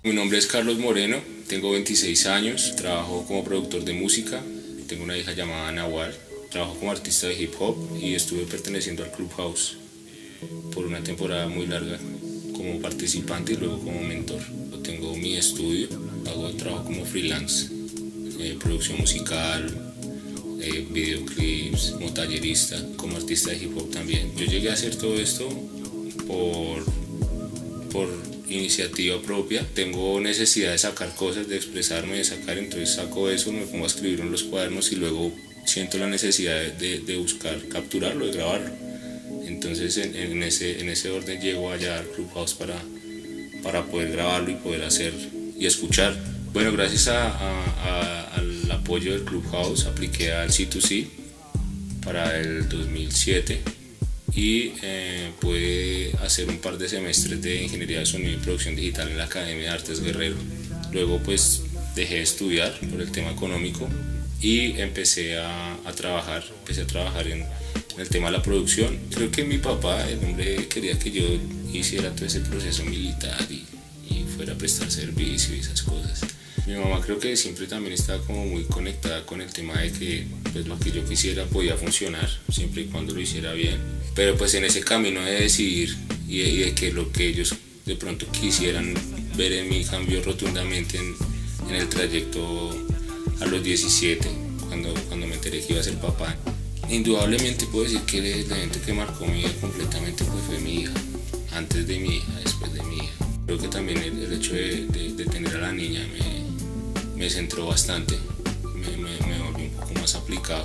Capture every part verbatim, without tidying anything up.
Mi nombre es Carlos Moreno, tengo veintiséis años, trabajo como productor de música, tengo una hija llamada Nahual, trabajo como artista de hip hop y estuve perteneciendo al Clubhouse por una temporada muy larga como participante y luego como mentor. Tengo mi estudio, hago trabajo como freelance, eh, producción musical, eh, videoclips, como tallerista, como artista de hip hop también. Yo llegué a hacer todo esto por, por iniciativa propia. Tengo necesidad de sacar cosas, de expresarme, de sacar, entonces saco eso, me pongo a escribir en los cuadernos y luego siento la necesidad de, de buscar capturarlo, de grabarlo. Entonces en, en, ese, en ese orden llego allá al Clubhouse para, para poder grabarlo y poder hacer y escuchar. Bueno, gracias a, a, a, al apoyo del Clubhouse apliqué al C dos C para el dos mil siete y eh, pude hacer un par de semestres de Ingeniería de Sonido y Producción Digital en la Academia de Artes Guerrero. Luego pues dejé de estudiar por el tema económico y empecé a, a trabajar, empecé a trabajar en, en el tema de la producción. Creo que mi papá, el hombre, quería que yo hiciera todo ese proceso militar y, y fuera a prestar servicio y esas cosas. Mi mamá creo que siempre también estaba como muy conectada con el tema de que pues, lo que yo quisiera podía funcionar, siempre y cuando lo hiciera bien. Pero pues en ese camino de decidir y de, y de que lo que ellos de pronto quisieran ver en mí cambió rotundamente en, en el trayecto a los diecisiete, cuando, cuando me enteré que iba a ser papá. Indudablemente puedo decir que el evento que marcó mi vida completamente pues, fue mi hija, antes de mi hija, después de mi hija. Creo que también el, el hecho de, de, de tener a la niña me, me centró bastante, me, me, me volvió un poco más aplicado,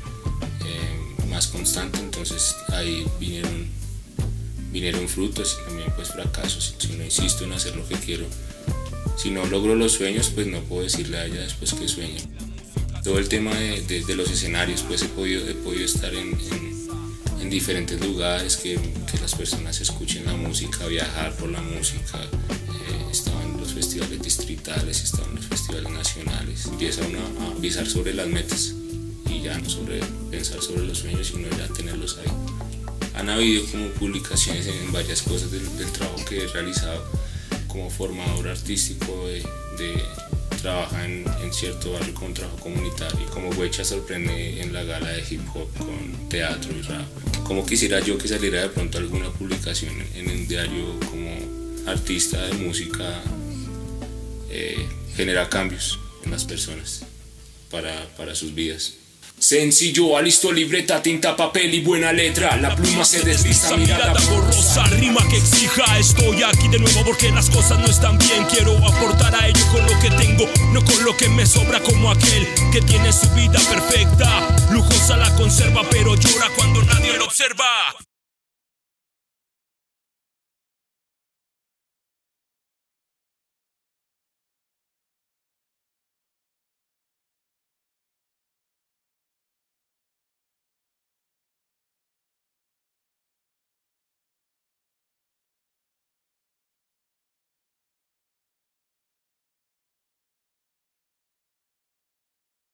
eh, más constante, entonces ahí vinieron, vinieron frutos y también pues fracasos. Si no insisto en hacer lo que quiero, si no logro los sueños, pues no puedo decirle a ella después que sueño. Todo el tema de, de, de los escenarios, pues he podido, he podido estar en, en, en diferentes lugares, que, que las personas escuchen la música, viajar por la música. Eh, estaba en los festivales distritales, estaba en los festivales nacionales. Empieza uno a avisar sobre las metas y ya no sobre pensar sobre los sueños, sino ya tenerlos ahí. Han habido como publicaciones en varias cosas del, del trabajo que he realizado como formador artístico, de, de trabaja en, en cierto barrio con trabajo comunitario, como Huecha sorprende en la gala de hip hop con teatro y rap. Como quisiera yo que saliera de pronto alguna publicación en un diario como artista de música, eh, genera cambios en las personas para, para sus vidas. Sencillo, alisto libreta, tinta, papel y buena letra. La pluma se desliza, mirada borrosa, rima que exija. Estoy aquí de nuevo porque las cosas no están bien. Quiero aportar a ello con lo que tengo, no con lo que me sobra, como aquel que tiene su vida perfecta, lujosa la conserva, pero llora cuando nadie lo observa.